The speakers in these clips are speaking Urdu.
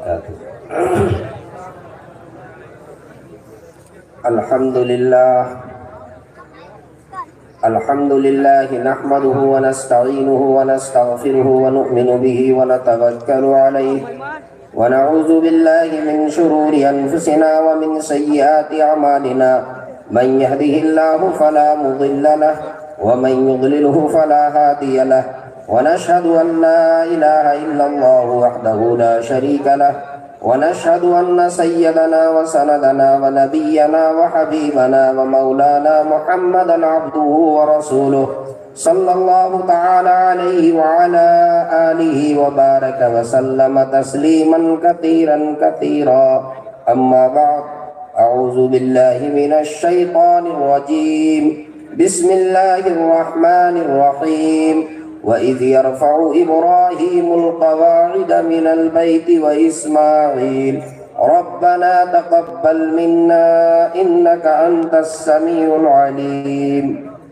وبرکاتہ۔ الحمدللہ نحمده ونستعینه ونستغفره ونؤمن به ونتوکل علیہ ونعوذ باللہ من شرور انفسنا ومن سیئات اعمالنا من يهده الله فلا مضل له ومن يضلله فلا هادي له ونشهد أن لا إله إلا الله وحده لا شريك له ونشهد أن سيدنا وسندنا ونبينا وحبيبنا ومولانا محمدا عبده ورسوله صلى الله تعالى عليه وعلى آله وبارك وسلم تسليما كثيرا كثيرا أما بعد أعوذ بالله من الشيطان الرجيم بسم الله الرحمن الرحيم وَإِذْ يَرْفَعُ إِبْرَاهِيمُ الْقَوَاعِدَ مِنَ الْبَيْتِ وَإِسْمَاعِيلُ رَبَّنَا تَقَبَّلْ مِنَّا إِنَّكَ أَنْتَ السَّمِيعُ الْعَلِيمُ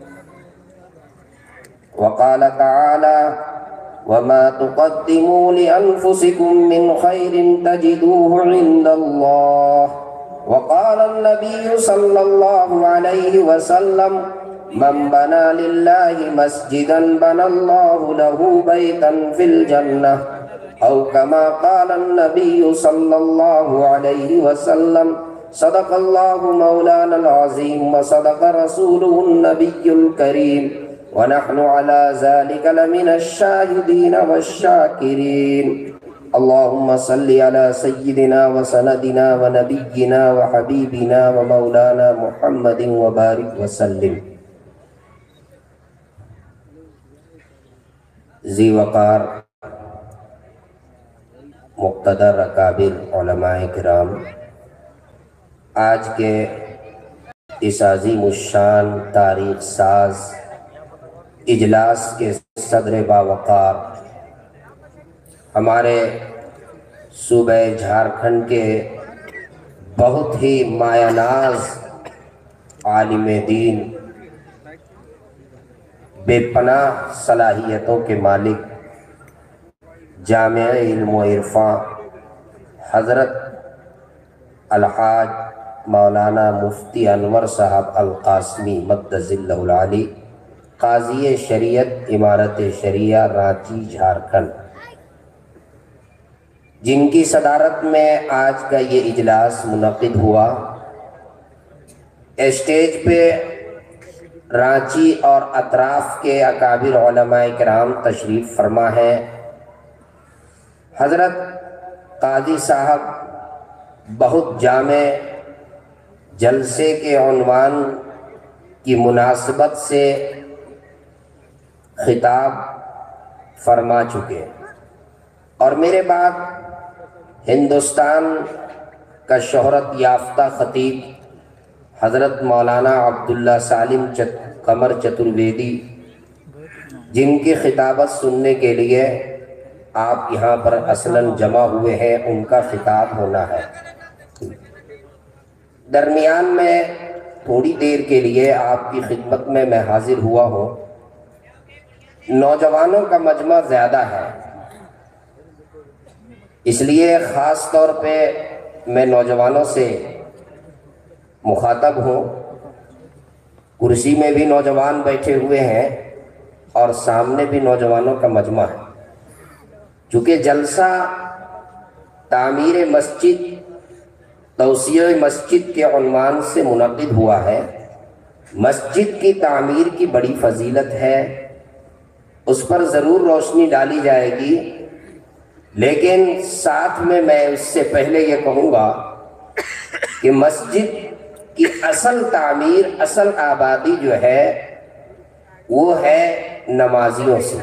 وقال تعالى وَمَا تُقَدِّمُوا لِأَنفُسِكُم مِّنْ خَيْرٍ تَجِدُوهُ عِندَ اللَّهِ وقال النبي صلى الله عليه وسلم من بنى لله مسجدا بنى الله له بيتا في الجنة أو كما قال النبي صلى الله عليه وسلم صدق الله مولانا العظيم وصدق رسوله النبي الكريم ونحن على ذلك لمن الشاهدين والشاكرين اللهم صل على سيدنا وسندنا ونبينا وحبيبنا ومولانا محمد وبارك وسلم۔ ذی وقار مقتدر اکابر علماء کرام، آج کے اس عظیم الشان تاریخ ساز اجلاس کے صدر باوقار ہمارے صوبہ جھارکھنڈ کے بہت ہی مایہ ناز عالم دین، بے پناہ صلاحیتوں کے مالک، جامع علم و عرفاں حضرت الحاج مولانا مفتی انور صاحب القاسمی مقدس اللہ العالی، قاضی شریعت امارت شریعہ رانچی جھارکھنڈ، جن کی صدارت میں آج کا یہ اجلاس منعقد ہوا۔ اسٹیج پہ رانچی اور اطراف کے اکابر علماء کرام تشریف فرما ہے۔ حضرت قاضی صاحب بہت جامع جلسے کے عنوان کی مناسبت سے خطاب فرما چکے، اور میرے بعد ہندوستان کا شہرت یافتہ خطیب حضرت مولانا عبداللہ سالم قمر چترویدی، جن کی خطابت سننے کے لیے آپ یہاں پر اصلاً جمع ہوئے ہیں، ان کا خطاب ہونا ہے۔ درمیان میں تھوڑی دیر کے لیے آپ کی خدمت میں حاضر ہوا ہوں۔ نوجوانوں کا مجمع زیادہ ہے، اس لیے خاص طور پہ میں نوجوانوں سے مخاطب ہوں۔ کرسی میں بھی نوجوان بیٹھے ہوئے ہیں اور سامنے بھی نوجوانوں کا مجمع ہے۔ چونکہ جلسہ تعمیر مسجد، توسیع مسجد کے عنوان سے منعقد ہوا ہے۔ مسجد کی تعمیر کی بڑی فضیلت ہے، اس پر ضرور روشنی ڈالی جائے گی، لیکن ساتھ میں اس سے پہلے یہ کہوں گا کہ مسجد کی اصل تعمیر، اصل آبادی جو ہے وہ ہے نمازیوں سے۔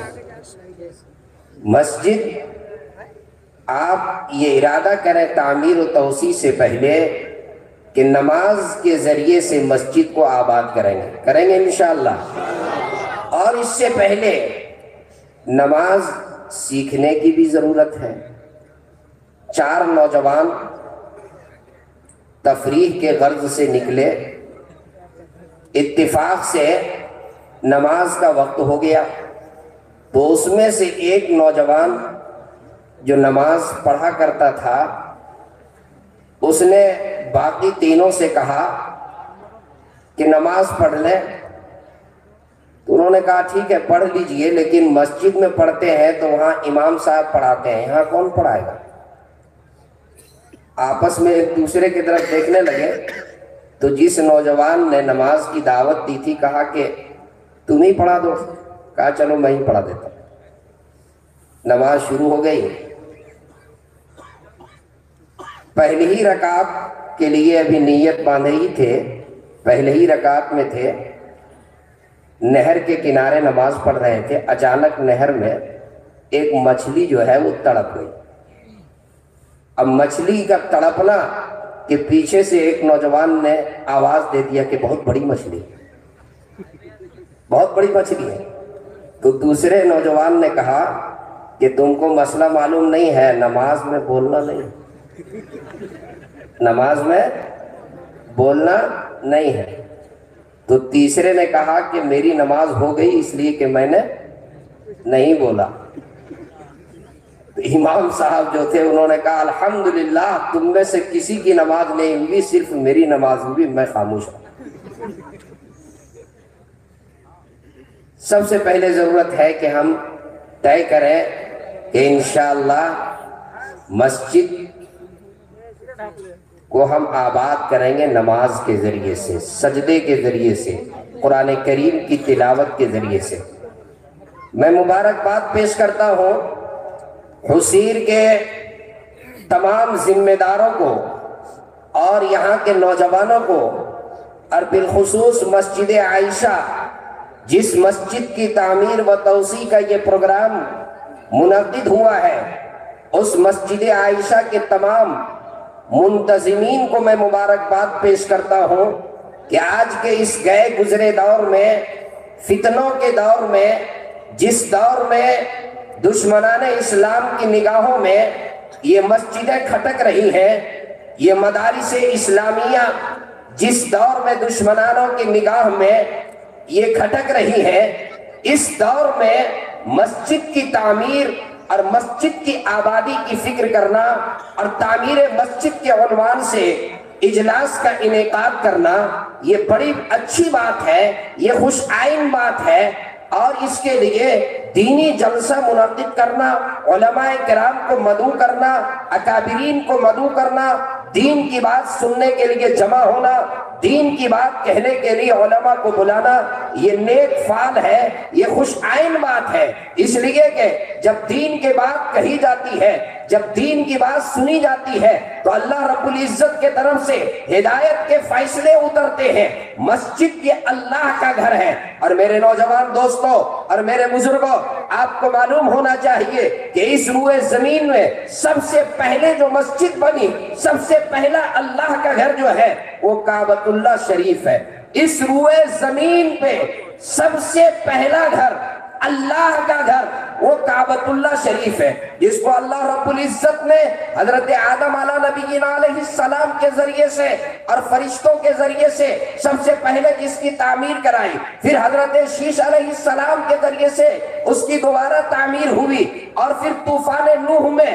مسجد آپ یہ ارادہ کریں تعمیر و توسیع سے پہلے کہ نماز کے ذریعے سے مسجد کو آباد کریں گے انشاءاللہ، اور اس سے پہلے نماز سیکھنے کی بھی ضرورت ہے۔ 4 نوجوان تفریح کے غرض سے نکلے، اتفاق سے نماز کا وقت ہو گیا، تو اس میں سے ایک نوجوان جو نماز پڑھا کرتا تھا اس نے باقی تینوں سے کہا کہ نماز پڑھ لیں، تو انہوں نے کہا ٹھیک ہے پڑھ لیجئے، لیکن مسجد میں پڑھتے ہیں تو وہاں امام صاحب پڑھاتے ہیں، یہاں کون پڑھائے گا؟ آپس میں ایک دوسرے کی طرف دیکھنے لگے تو جس نوجوان نے نماز کی دعوت دی تھی کہا کہ تم ہی پڑھا دو، کہا چلو میں ہی پڑھا دیتا ہوں۔ نماز شروع ہو گئی، پہلی ہی رکعت کے لیے ابھی نیت باندھے ہی تھے، پہلے ہی رکعت میں تھے، نہر کے کنارے نماز پڑھ رہے تھے، اچانک نہر میں ایک مچھلی جو ہے وہ تڑپ گئی۔ اب مچھلی کا تڑپنا کہ پیچھے سے ایک نوجوان نے آواز دے دیا کہ بہت بڑی مچھلی، بہت بڑی مچھلی ہے، تو دوسرے نوجوان نے کہا کہ تم کو مسئلہ معلوم نہیں ہے، نماز میں بولنا نہیں، نماز میں بولنا نہیں ہے۔ تو تیسرے نے کہا کہ میری نماز ہو گئی اس لیے کہ میں نے نہیں بولا۔ امام صاحب جو تھے انہوں نے کہا الحمدللہ تم میں سے کسی کی نماز نہیں ہوئی، صرف میری نماز ہوئی، میں خاموش ہوں۔ سب سے پہلے ضرورت ہے کہ ہم طے کریں کہ انشاءاللہ مسجد کو ہم آباد کریں گے نماز کے ذریعے سے، سجدے کے ذریعے سے، قرآن کریم کی تلاوت کے ذریعے سے۔ میں مبارکباد پیش کرتا ہوں حسیر کے تمام ذمہ داروں کو اور یہاں کے نوجوانوں کو، اور بالخصوص مسجد عائشہ، جس مسجد کی تعمیر و توسیع کا یہ پروگرام منعقد ہوا ہے، اس مسجد عائشہ کے تمام منتظمین کو میں مبارکباد پیش کرتا ہوں کہ آج کے اس گئے گزرے دور میں، فتنوں کے دور میں، جس دور میں دشمنان اسلام کی نگاہوں میں یہ مسجدیں کھٹک رہی ہیں، یہ مدارس اسلامیہ جس دور میں دشمنانوں کی نگاہ میں یہ کھٹک رہی ہیں، اس دور میں مسجد کی تعمیر اور مسجد کی آبادی کی فکر کرنا اور تعمیر مسجد کے عنوان سے اجلاس کا انعقاد کرنا یہ بڑی اچھی بات ہے، یہ خوش آئین بات ہے، اور اس کے لیے دینی جلسہ منعقد کرنا، علماء کرام کو مدعو کرنا، اکابرین کو مدعو کرنا، دین کی بات سننے کے لیے جمع ہونا، دین کی بات کہنے کے لیے علماء کو بلانا، یہ نیک فعل ہے، یہ خوش آئین بات ہے، اس لیے کہ جب دین کی بات کہی جاتی ہے، جب دین کی بات سنی جاتی ہے تو اللہ رب العزت کے طرف سے ہدایت کے فیصلے اترتے ہیں۔ مسجد یہ اللہ کا گھر ہے، اور میرے نوجوان دوستوں اور میرے بزرگوں، آپ کو معلوم ہونا چاہیے کہ اس روئے زمین میں سب سے پہلے جو مسجد بنی، سب سے پہلا اللہ کا گھر جو ہے وہ کعبۃ اللہ شریف ہے۔ اس روئے زمین پہ سب سے پہلا گھر، اللہ کا گھر، وہ کعبۃ اللہ شریف ہے، جس کو اللہ رب العزت نے حضرت آدم علیہ نبینا علیہ السلام کے ذریعے سے اور فرشتوں کے ذریعے سے سب سے پہلے جس کی تعمیر کرائی، پھر حضرت شیش علیہ السلام کے ذریعے سے اس کی دوبارہ تعمیر ہوئی، اور پھر طوفان نوح میں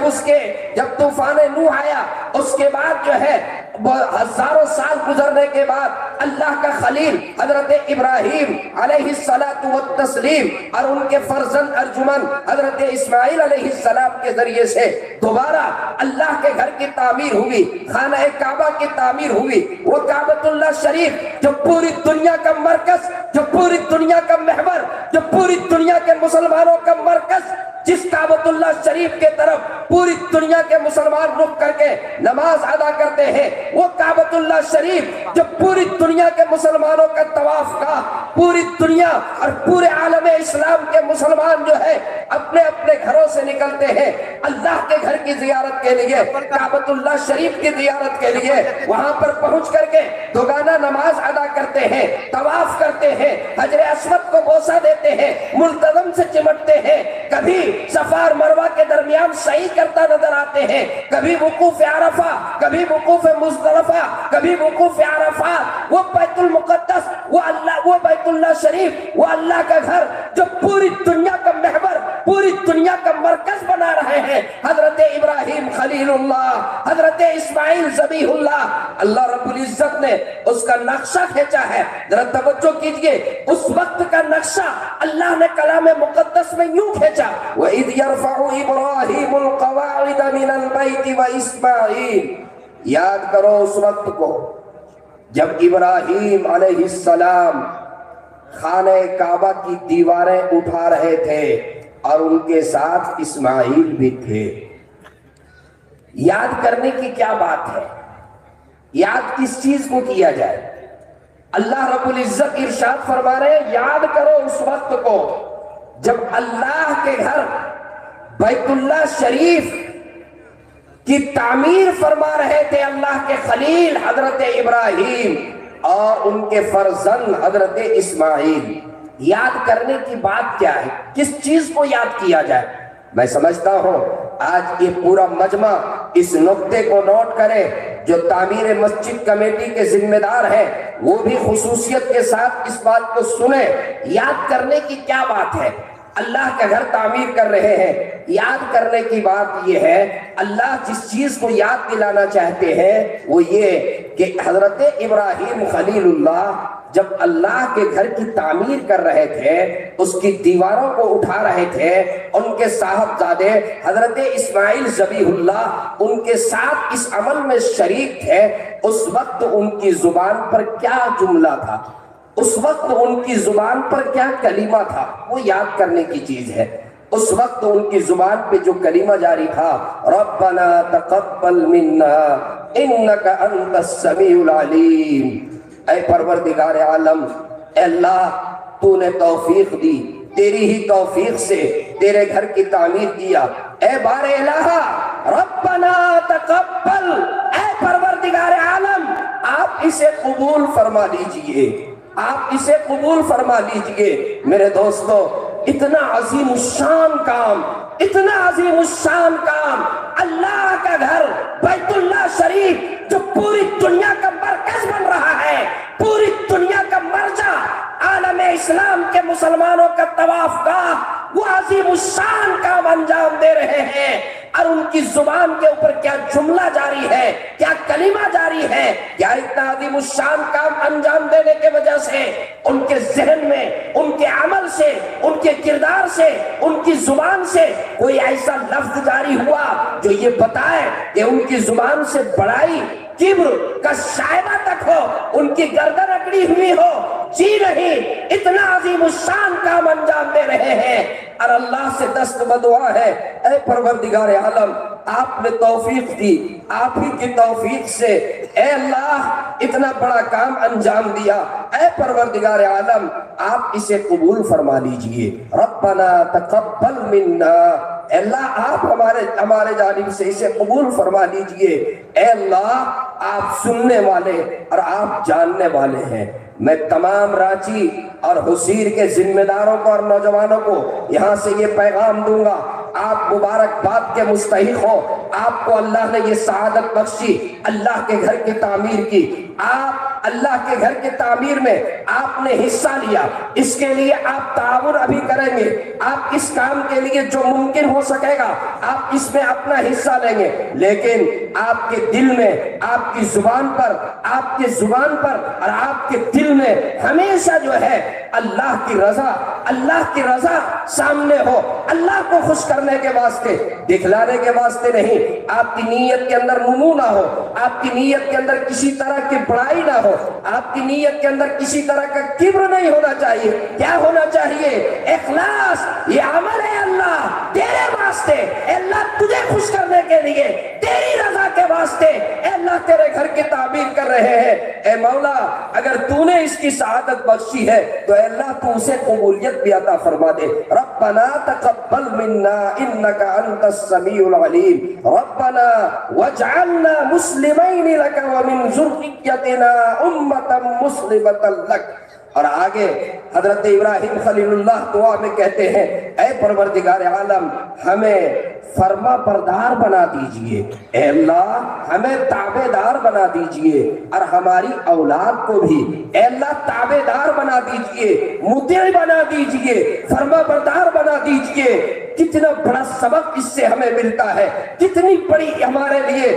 جب طوفان نوح آیا، اس کے بعد جو ہے ہزاروں سال گزرنے کے بعد اللہ کا خلیل حضرت ابراہیم علیہ السلام اور ان کے فرزند ارجمن حضرت اسماعیل علیہ السلام کے ذریعے سے دوبارہ اللہ کے گھر کی تعمیر ہوئی، خانہ کعبہ کی تعمیر ہوئی، وہ کعبۃ اللہ شریف جو پوری دنیا کا مرکز، جو پوری دنیا کا محور، جو پوری دنیا کے مسلمانوں کا مرکز، جس کعبۃ اللہ شریف کے طرف پوری دنیا کے مسلمان رخ کر کے نماز ادا کرتے ہیں، وہ کعبۃ اللہ شریف جو پوری دنیا کے مسلمانوں کا طواف کا، پوری دنیا اور پورے عالم اسلام کے مسلمان جو ہے اپنے اپنے گھروں سے نکلتے ہیں اللہ کے گھر کی زیارت کے لیے، کعبۃ اللہ شریف کی زیارت کے لیے، وہاں پر پہنچ کر کے دوگانہ نماز ادا کرتے ہیں، طواف کرتے ہیں، حجر اسود کو بوسہ دیتے ہیں، ملتزم سے چمٹتے ہیں، کبھی صفا اور مروہ کے درمیان سعی کرتا نظر آتے ہیں، کبھی وقوف عرفہ، کبھی وقوف مزدلفہ، کبھی وقوف عرفات، وہ بیت المقدس، وہ بیت اللہ شریف، وہ اللہ کا گھر جو پوری دنیا کا محور पूरी दुनिया का मरकज बना रहे हैं। हजरत इब्राहिम खलीलुल्लाह, हजरत इस्माइल ज़बीहुल्लाह, अल्लाह रब्बुल इज्जत ने उसका नक्शा खींचा है। जरा तवज्जो कीजिए, उस वक्त का नक्शा अल्लाह ने कलाम मुक़द्दस में यूं खींचा, व इज़ यरफ़उ इब्राहीमुल क़वाइद मिनल बैति व इस्माइल। याद करो उस वक्त को जब इब्राहीम अलैहिस्सलाम खाने काबा की दीवारें उठा रहे थे और उनके साथ इस्माइल भी थे। याद करने की क्या बात है? याद किस चीज को किया जाए? अल्लाह रब्बुल इज्जत इरशाद फरमा रहे हैं, याद करो उस वक्त को जब अल्लाह के घर बैतुल्लाह शरीफ की तामीर फरमा रहे थे अल्लाह के खलील हजरत इब्राहीम और उनके फर्जंद हजरत इस्माइल। याद करने की बात क्या है? किस चीज को याद किया जाए? मैं समझता हूं आज ये पूरा मजमा इस नुक्ते को नोट करे। जो तामीर मस्जिद कमेटी के जिम्मेदार हैं वो भी खुसूसियत के साथ इस बात को सुने। याद करने की क्या बात है? अल्लाह का घर तामीर कर रहे हैं। याद करने की बात यह है, अल्लाह जिस चीज को याद दिलाना चाहते हैं वो ये कि हजरत इब्राहीम खलीलुल्लाह जब अल्लाह के घर की तामीर कर रहे थे, उसकी दीवारों को उठा रहे थे, उनके साहबजादे हजरत इस्माइल ज़बीहुल्लाह उनके साथ इस अमल में शरीक थे। उस वक्त उनकी जुबान पर क्या जुमला था, उस वक्त उनकी जुबान पर क्या कलीमा था, वो याद करने की चीज है। उस वक्त उनकी जुबान पे जो कलीमा जारी था, रब्बना तक़ब्बल मिन्ना इन्नका अंतस समीउल अलीम। ऐ परवरदिगार आलम, अल्लाह तूने तौफीक दी, तेरी ही तौफीक से तेरे घर की तामीर किया। ऐ बारे इलाहा रब्बना तक़ब्बल, ऐ परवरदिगार आलम आप इसे कबूल फरमा लीजिए, आप इसे कबूल फरमा लीजिए। मेरे दोस्तों, इतना अजीम शान काम, इतना अजीम शान काम, अल्लाह का घर बैतुल्लाह शरीफ जो पूरी दुनिया का मरकज बन रहा है, पूरी दुनिया का मर्जा, आलम इस्लाम के मुसलमानों का तवाफ का वो अजीम शान काम अंजाम दे रहे हैं। और उनकी जुबान के ऊपर क्या जुमला जारी है, क्या कलीमा जारी है, क्या इतना अजीम शान काम अंजाम देने के वजह से उनके जहन में, उनके अमल से, उनके किरदार से, उनकी जुबान से कोई ऐसा लफ्ज जारी हुआ जो ये बताए कि उनकी जुबान से बड़ाई, किब्र का शायबा तक हो, उनकी गर्दन अकड़ी हुई हो। जी नहीं, इतना अजीम शान काम अंजाम दे रहे हैं। और अल्लाह से दस्त बदुआ है, ऐ परवरदिगार आलम आपने तौफीक दी, आप ही की तौफीक से ऐ अल्लाह इतना बड़ा काम अंजाम दिया। ऐ परवरदिगार आलम आप इसे कबूल फरमा लीजिए। रब्बना तक़ब्बल मिन्ना, अल्लाह आप हमारे जानिब से इसे कबूल फरमा लीजिए। ऐ अल्लाह आप सुनने वाले और आप जानने वाले हैं। मैं तमाम रांची और हुसीर के जिम्मेदारों को और नौजवानों को यहाँ से ये पैगाम दूंगा, आप मुबारकबाद के मुस्तहिक हो। आपको अल्लाह ने ये सआदत बख्शी, अल्लाह के घर की तामीर की। आप अल्लाह के घर की तामीर में आपने हिस्सा लिया, इसके लिए आप ताउन अभी करेंगे। आप इस काम के लिए जो मुमकिन हो सकेगा आप इसमें अपना हिस्सा लेंगे, लेकिन आपके दिल में, आपकी जुबान पर, आपके जुबान पर और आपके दिल में हमेशा जो है अल्लाह की रजा, अल्लाह की रजा सामने हो। अल्लाह को खुश करने के वास्ते, दिखलाने के वास्ते नहीं। आपकी नीयत के अंदर नुमू ना हो, आपकी नीयत के अंदर किसी तरह की बड़ाई ना हो, आपकी नीयत के अंदर किसी तरह का किब्र नहीं होना चाहिए। क्या होना चाहिए? इखलास। ये अमल है अल्लाह तेरे वास्ते, अल्लाह तुझे खुश करने के लिए, तेरी रजा के वास्ते अल्लाह तेरे घर की तामीर कर रहे हैं। ए मौला, अगर तूने इसकी सआदत बख्शी है तो अल्लाह तू उसे कबूलियत भी अता फरमा दे। रब्बना तक़ब्बल मिन्ना इन्नका अंतस समीउल अलीम। रब्बना वजअलना मुस्लिमैन लक व मिन ज़ुर्रिय्यतिना उम्मतन मुस्लिमतन लक। और आगे हजरत इब्राहिम खलीलुल्लाह दुआ में कहते हैं, ऐ परवरदिगार आलम हमें फर्मा बरदार बना दीजिए, ऐ अल्लाह हमें ताबेदार बना दीजिए और हमारी औलाद को भी ऐ अल्लाह ताबेदार बना दीजिए, मुतीअ बना दीजिए, फर्मा बरदार बना दीजिए। कितना बड़ा सबक इससे हमें मिलता है, कितनी बड़ी हमारे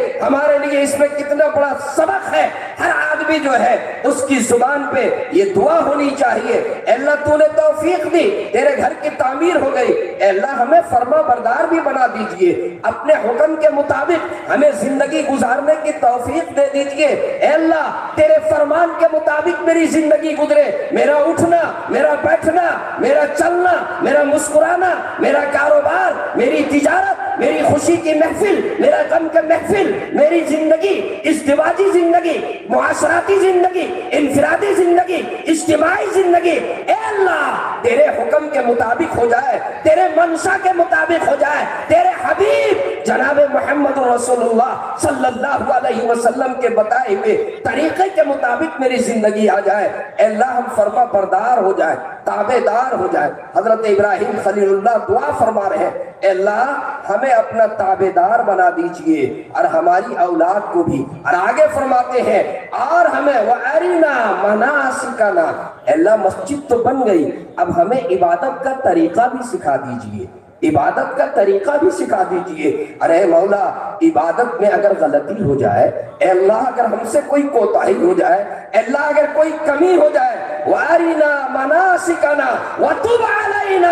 लिए इसमें कितना बड़ा सबक है। हर आदमी जो है उसकी जुबान पे ये दुआ होनी चाहिए, अल्लाह तूने तौफीक दी, तेरे घर की तामीर हो गई, अल्लाह हमें फर्मा बरदार भी बना दीजिए, अपने हुक्म के मुताबिक हमें जिंदगी गुजारने की तौफीक दे दीजिए। अल्लाह तेरे फरमान के मुताबिक मेरी जिंदगी गुजरे, मेरा उठना, मेरा बैठना, मेरा चलना, मेरा मुस्कुराना, मेरा कारोबार, मेरी तिजारत, मेरी खुशी की महफिल, मेरा गम का महफिल, मेरी जिंदगी, इज़्दिवाजी जिंदगी, मुआशराती जिंदगी, इनफिरादी जिंदगी, इज्तिमाई जिंदगी, ए अल्लाह तेरे हुक्म के मुताबिक हो जाए, तेरे मंशा के मुताबिक हो जाए, तेरे हबीब जनाब मोहम्मद रसूलुल्लाह सल्लल्लाहु अलैहि वसल्लम के बताए हुए तरीके के मुताबिक मेरी जिंदगी आ जाए। अल्लाह हम फर्मा बरदार हो जाए, ताबेदार हो जाए। हजरत इब्राहिम खलीलुल्लाह दुआ फरमा रहे हैं, अल्लाह हमें अपना ताबेदार बना दीजिए और हमारी औलाद को भी। और आगे फरमाते हैं और हमें वअरिना मनासिकना, अल्लाह मस्जिद तो बन गई, अब हमें इबादत का तरीका भी सिखा दीजिए, इबादत का तरीका भी सिखा दीजिए। अरे मौला इबादत में अगर गलती हो जाए, अल्लाह अगर हमसे कोई कोताही हो जाए, अल्लाह अगर कोई कमी हो जाए, वारिना मनासिकना वतुब अलैना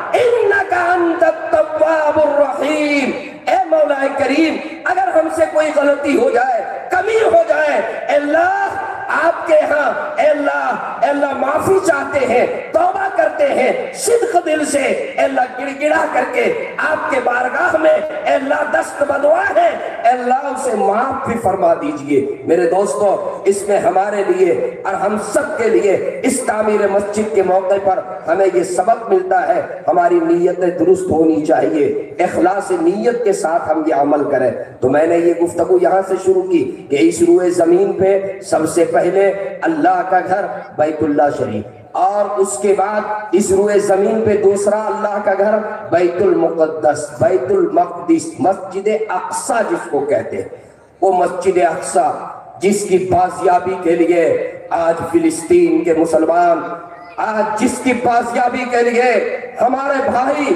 इन्नका अंतत तव्वाबुर रहीम। ए मौला करीम अगर हमसे कोई गलती हो जाए, कमी हो जाए, अल्लाह आपके यहाँ अल्लाह माफी चाहते हैं, तौबा करते हैं सिद्क दिल से, अल्लाह गिड़गिड़ा करके आपके बारगाह में अल्लाह दस्त बदुआ है, अल्लाह उसे माफ भी फरमा दीजिए। मेरे दोस्तों इसमें हमारे लिए और हम सब के लिए इस तामीर मस्जिद के मौके पर हमें ये सबक मिलता है, हमारी नीयतें दुरुस्त होनी चाहिए, इखलास नीयत के साथ हम ये अमल करें। तो मैंने ये गुफ्तगू यहाँ से शुरू की कि इस रुए जमीन पे सबसे पहले अल्लाह का घर बैतुल्लाह शरीफ, और उसके बाद इस रुए जमीन पे दूसरा अल्लाह का घर बैतुल मुक़द्दस, बैतुल मक़दिस, मस्जिद अक़सा जिसको कहते हैं, वो मस्जिद अक़सा जिसकी बाजियाबी के लिए आज फिलिस्तीन के मुसलमान, आज जिसकी बाजियाबी के लिए हमारे भाई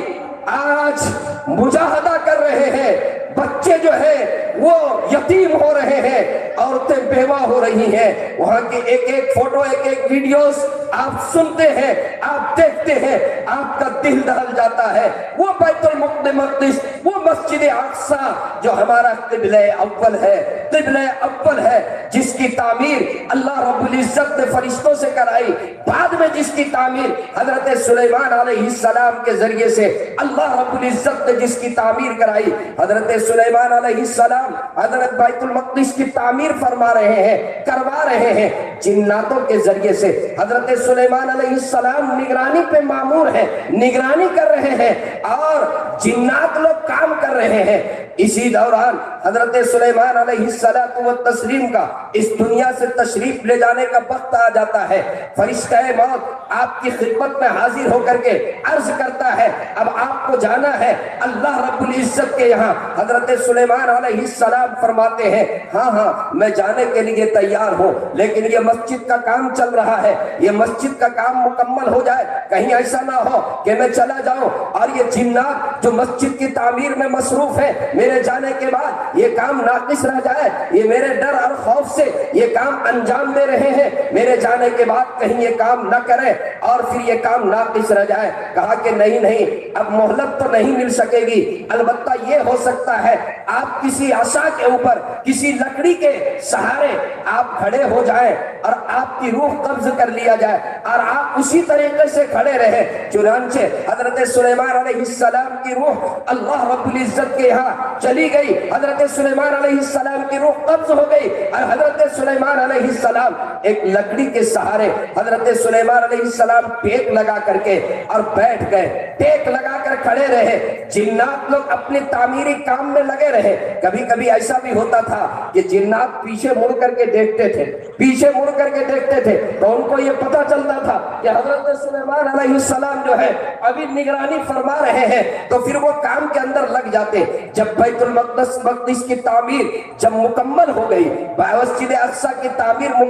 आज मुजाहदा कर रहे हैं, बच्चे जो है वो यतीम हो रहे हैं, औरतें बेवा हो रही हैं, वहां की एक एक फोटो, एक एक वीडियोस आप सुनते हैं, आप देखते हैं, आपका दिल दहल जाता है। वो बैतुल मुक़द्दस, वो मस्जिद अक़सा जो हमारा क़िबले अव्वल है, क़िबले अव्वल है, जिसकी तामीर अल्लाह रब्बुल इज़्ज़त ने फरिश्तों से कराई, बाद में जिसकी तामीर हजरत सुलेमान अलैहिस्सलाम के जरिए से अल्लाह रब्बुल इज़्ज़त ने जिसकी तामीर कराई, हजरत सुलेमान अलैहिस्सलाम हजरत बैतुल मक़दिस की तामीर फरमा रहे हैं, करवा रहे हैं जिन्नातों के जरिए से। हजरत सुलेमान अलैहिस्सलाम निगरानी पे मामूर है, निगरानी कर रहे हैं और जिन्नात लोग काम कर रहे हैं। इसी दौरान हजरत सुलेमान अलैहिस्सलातु व तस्लीम का इस दुनिया से तशरीफ ले जाने का वक्त आ जाता है। फरिश्ते मौत आपकी खिदमत में हाजिर होकर के अर्ज करता है, अब आपको जाना है अल्लाह रब्बुल इज़्ज़त के यहाँ। हजरत सुलेमान अलैहिस्सलाम फरमाते हैं, हाँ हाँ मैं जाने के लिए तैयार हूँ, लेकिन ये मस्जिद का काम चल रहा है, ये मस्जिद का काम मुकम्मल हो जाए, कहीं ऐसा ना हो कि मैं चला जाऊं और ये जिन्नात जो मस्जिद की तामीर में मसरूफ है, मेरे जाने के बाद ये काम नाकिस रह जाए, ये मेरे डर और खौफ से ये काम अंजाम दे रहे हैं, मेरे जाने के बाद कहीं ये काम न करें और फिर ये काम नाकिस रह जाए। कहा कि नहीं नहीं, अब मोहलत तो नहीं मिल सकेगी, अलबत्ता ये हो सकता है आप किसी आशा के ऊपर, किसी लकड़ी के सहारे आप खड़े हो जाएं और आपकी रूह कब्ज कर लिया जाए और आप उसी तरीके से खड़े रहे। चुनांचे हजरत सुलेमान अलैहिस्सलाम की रूह अल्लाह रब्बुल इज़्ज़त के यहाँ चली गई, हजरत सुलेमान अलैहिस्सलाम की रूह कब्ज हो गई और हजरत सुलेमान अलैहिस्सलाम एक लकड़ी के सहारे, हजरत सुलेमान अलैहिस्सलाम टेक लगा करके और बैठ गए, टेक लगा कर खड़े रहे। जिन्नात लोग अपने तामीरी काम में लगे रहे। कभी कभी ऐसा भी होता था कि जिन्नात पीछे मुड़ करके देखते थे, पीछे मुड़ करके देखते थे, तो उनको ये पता चलता था कि हजरत सुलेमान अलैहिस्सलाम जो है अभी निगरानी फरमा रहे हैं, तो फिर वो काम के अंदर लग जाते। जब बैतुल मक़दिस की तामीर जब मुकम्मल हो गई, मस्जिद अक़सा की तामीर मुकम्मल हो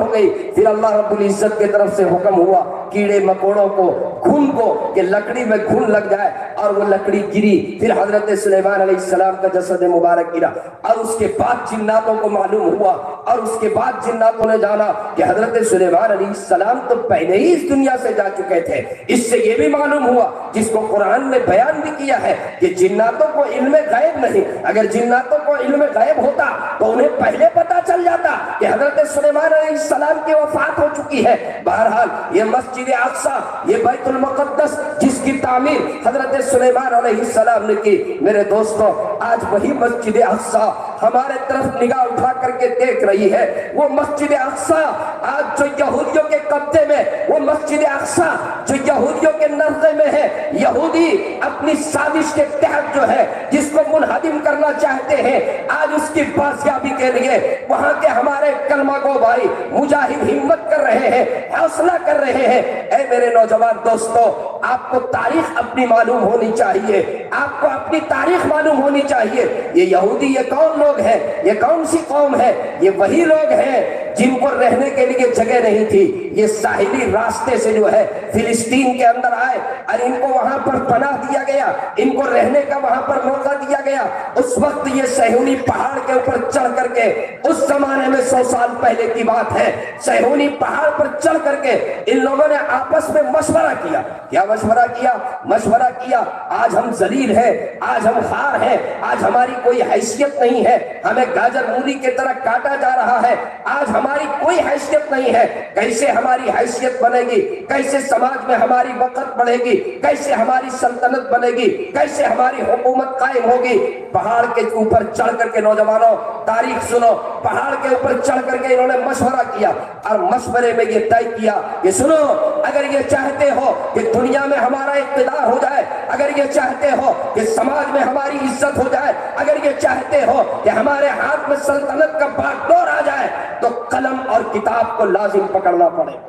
हो गई। फिर अल्लाह रब्बुल इज्जत की तरफ से हुक्म हुआ कीड़े मकोड़ों को, घुन को, कि लकड़ी में घुन लग जाए, और वो लकड़ी गिरी। फिर हजरत सुलेमान अलैहिस्सलाम का जसद मुबारक गिरा, और उसके बाद जिन्नातों को मालूम हुआ, और उसके बाद जिन्नातों ने जाना कि हजरत सुलेमान अलैहिस्सलाम तो पहले ही इस दुनिया से जा चुके थे। इससे ये भी मालूम हुआ, जिसको कुरान में बयान भी किया है, कि जिन्नातों को इल्म गैब नहीं, अगर जिन्नातों को इल्म गैब होता तो उन्हें पहले पता चल जाता कि हजरत सुलेमान अलैहिस्सलाम की वफात हो चुकी है। बहरहाल ये मस्जिद अक्सा, ये बैतुल मुक़द्दस जिसकी तामीर हजरत सुलेमान अलैहिस्सलाम ने की, मेरे दोस्तों आज वही मस्जिद अक्सा हमारे तरफ निगाह उठा करके देख रही है। वो मस्जिद अक्सा आज जो यहूदियों के कब्जे में, वो मस्जिद अक्सा जो यहूदियों के नज़र में है, यहूदी अपनी साजिश के तहत जो है जिसको मुनहदिम करना चाहते हैं, आज उसकी बाजियाबी के लिए वहां के हमारे कलमा गो भाई मुजाहिद हिम्मत कर रहे हैं, हौसला कर रहे हैं। ऐ मेरे नौजवान दोस्तों, आपको तारीख अपनी मालूम होनी चाहिए, आपको अपनी तारीख मालूम होनी चाहिए। ये यहूदी ये कौन लोग हैं, ये कौन सी कौम है? ये वही लोग हैं जिनको रहने के लिए जगह नहीं थी। ये साहिली रास्ते से जो है फिलिस्तीन के अंदर आए और इनको वहां पर पनाह दिया गया, इनको रहने का वहां पर मौका दिया गया। उस वक्त ये सहूनी पहाड़ के ऊपर चढ़ करके, उस जमाने में 100 साल पहले की बात है, सहूनी पहाड़ पर चढ़ करके इन लोगों ने आपस में मशवरा किया। क्या मशवरा किया? मशवरा किया आज हम जलील हैं, आज हम खार हैं, आज हमारी कोई हैसियत नहीं है, हमें गाजर मूली की तरह काटा जा रहा है, आज हमारी कोई हैसियत नहीं है। कैसे हमारी हैसियत बनेगी, कैसे समाज में हमारी वक़्त बढ़ेगी, कैसे हमारी सल्तनत बनेगी, कैसे हमारी हुकूमत कायम होगी? पहाड़ के ऊपर चढ़ करके नौजवानों तारीख सुनो, पहाड़ के ऊपर चढ़ करके इन्होंने मशवरा किया और मशवरे में ये तय किया कि सुनो, अगर ये चाहते हो कि दुनिया में हमारा इक़्तिदार हो जाए, अगर ये चाहते हो कि समाज में हमारी इज्जत हो जाए, अगर ये चाहते हो कि हमारे हाथ में सल्तनत का बागडोर आ जाए, तो कलम और किताब को लाजिम पकड़ना पड़ेगा,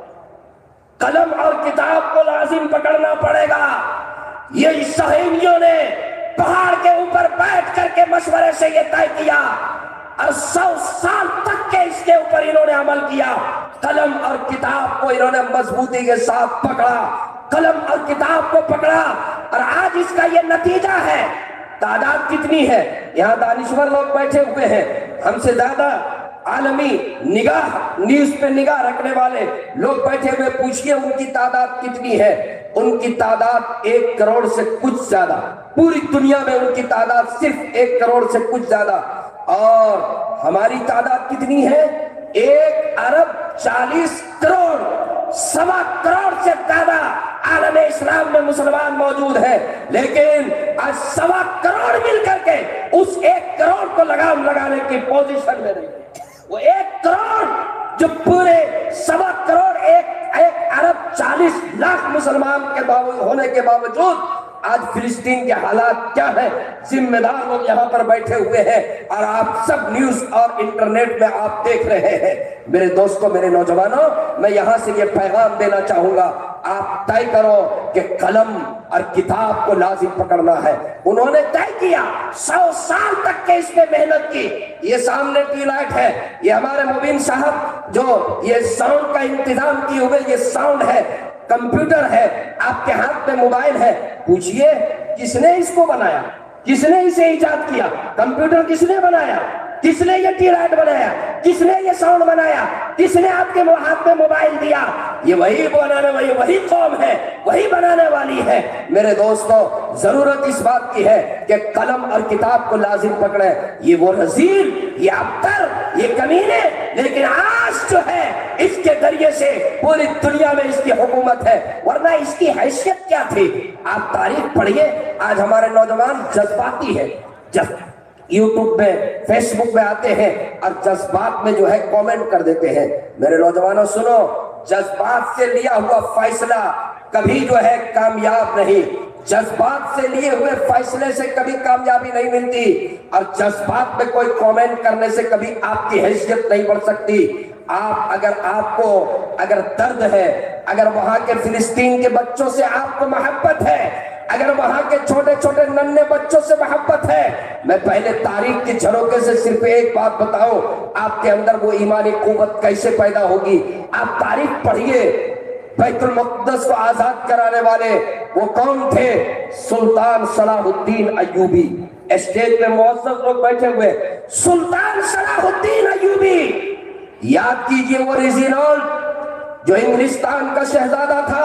कलम और किताब को लाजिम पकड़ना पड़ेगा। ये सहेलियों ने पहाड़ के ऊपर बैठ करके मशवरे से ये तय किया और 100 साल तक के इसके ऊपर इन्होंने अमल किया। कलम और किताब को इन्होंने मजबूती के साथ पकड़ा, कलम और किताब को पकड़ा, और आज इसका ये नतीजा है। तादाद कितनी है? यहाँ दानिश्वर लोग बैठे हुए हैं, हमसे ज्यादा आलमी निगाह, न्यूज पे निगाह रखने वाले लोग बैठे हुए, पूछिए उनकी तादाद कितनी है? उनकी तादाद 1 करोड़ से कुछ ज्यादा, पूरी दुनिया में उनकी तादाद सिर्फ 1 करोड़ से कुछ ज्यादा। और हमारी तादाद कितनी है? 1 अरब 40 करोड़, 1.25 करोड़ से ज्यादा आलम इस्लाम में मुसलमान मौजूद है। लेकिन आज 1.25 करोड़ मिलकर के उस 1 करोड़ को लगाम लगाने की पोजीशन में नहीं। वो 1 करोड़ जो पूरे 1.25 करोड़ 1 अरब 40 लाख मुसलमान के होने के बावजूद आज फिलिस्तीन के हालात क्या है? जिम्मेदार लोग यहाँ पर बैठे हुए हैं और आप सब न्यूज और इंटरनेट में आप देख रहे हैं। मेरे दोस्तों, मेरे नौजवानों, मैं यहाँ से ये पैगाम देना चाहूंगा, आप तय करो कि कलम और किताब को लाजिम पकड़ना है। उन्होंने तय किया, 100 साल तक के इसमें मेहनत की। ये सामने ट्यूबलाइट है, ये हमारे मुबीन साहब जो ये साउंड का इंतजाम किए हुए, ये साउंड है, कंप्यूटर है, आपके हाथ में मोबाइल है। पूछिए किसने इसको बनाया, किसने इसे इजाद किया? कंप्यूटर किसने बनाया? किसने ये ट्यूबलाइट बनाया? किसने ये साउंड बनाया? किसने आपके हाथ में मोबाइल दिया? ये वही बनाने वाली, वही कौम है, वही बनाने वाली है। मेरे दोस्तों, जरूरत इस बात की है कि कलम और किताब को लाजिम पकड़े। ये वो रजील, ये अबतर, ये कमीने, लेकिन आज जो है इसके जरिए से पूरी दुनिया में इसकी हुकूमत है, वरना इसकी हैसियत क्या थी? आप तारीख पढ़िए। आज हमारे नौजवान जज्बाती है, यूट्यूब में, फेसबुक में आते हैं और जज्बात में जो है कमेंट कर देते हैं। मेरे नौजवानों सुनो, जज्बात से लिया हुआ फैसला कभी जो है कामयाब नहीं, जज्बात से लिए हुए फैसले से कभी कामयाबी नहीं मिलती, और जज्बात में कोई कमेंट करने से कभी आपकी हैसियत नहीं बढ़ सकती। अगर दर्द है, अगर वहां के फिलिस्तीन के बच्चों से आपको मोहब्बत है, اگر وہاں کے چھوٹے چھوٹے ننھے بچوں سے محبت ہے، میں پہلے تاریخ کی جھروکے سے صرف ایک بات بتاؤں، آپ کے اندر وہ ایمانی قوت کیسے پیدا ہوگی؟ آپ تاریخ پڑھیے، بیت المقدس کو آزاد کرانے والے وہ کون تھے؟ سلطان صلاح الدین ایوبی۔ اسٹیج پہ معزز لوگ بیٹھے ہوئے، سلطان صلاح الدین ایوبی، یاد کیجئے وہ ریزینالڈ جو انگلستان کا شہزادہ تھا،